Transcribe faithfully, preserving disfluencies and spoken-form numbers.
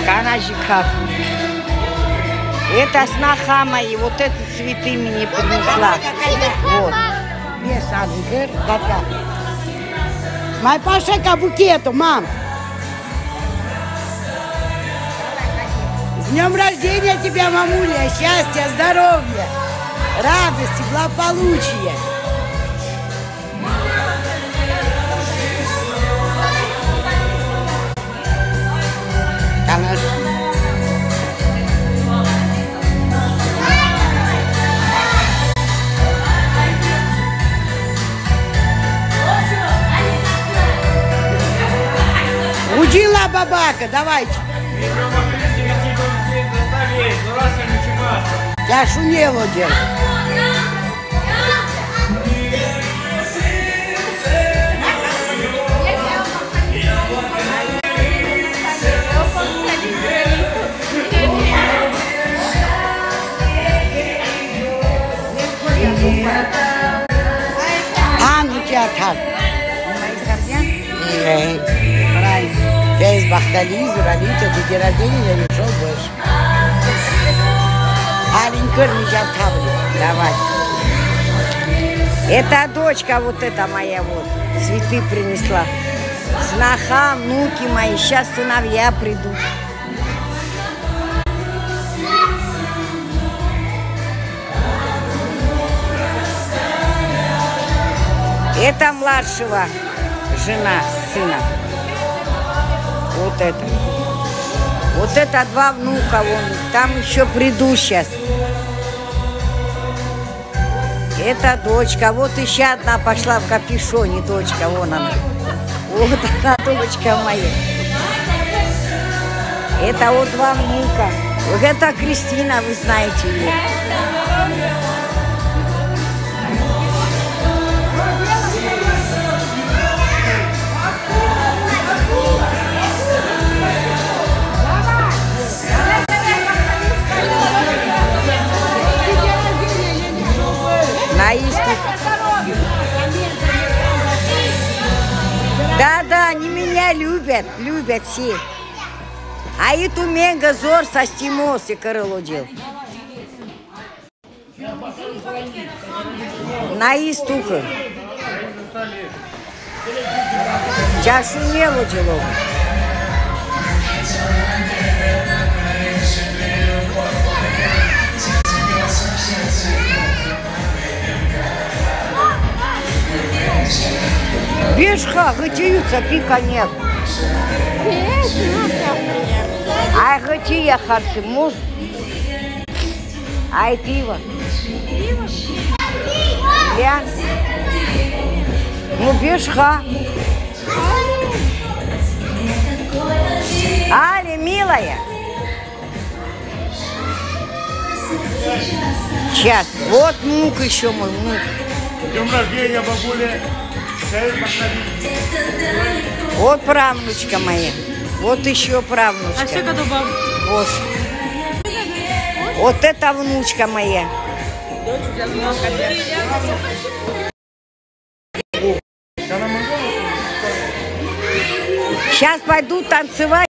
Канажиков. Это сноха мои, вот эти цветы мне принесла. Вот. Без ангер, да-да. Май пошека букету, мам. С днем рождения тебя, мамуля. Счастья, здоровья, радости, благополучия. Конечно. Удила бабака, давайте. Я шумела делать. А, ну тебя так. Правильно. Я из Бахтали, Зуралица, до день рождения я не шел больше. Аленькер меня тавли. Давай. Это дочка вот эта моя вот. Цветы принесла. Сноха, внуки мои. Сейчас сыновья придут. Это младшего жена, сына. Вот это. Вот это два внука. Вон. Там еще приду сейчас. Это дочка. Вот еще одна пошла в капюшоне. Дочка, вон она. Вот она, дочка моя. Это вот два внука. Вот это Кристина, вы знаете ее. Да-да, они меня любят, любят все. А эту менга зор со стимоси королодил. На истука. Чашу не лудило. Бежха, гытиются, пика нет. Ай, гытия, харцы, может? Ай, пиво. Я? Ну, бежха. Али, милая. Сейчас, вот внук еще мой внук. С днем рождения, бабуля. Вот правнучка моя. Вот еще правнучка. А сколько до баб? Вот. Вот это внучка моя. Сейчас пойду танцевать.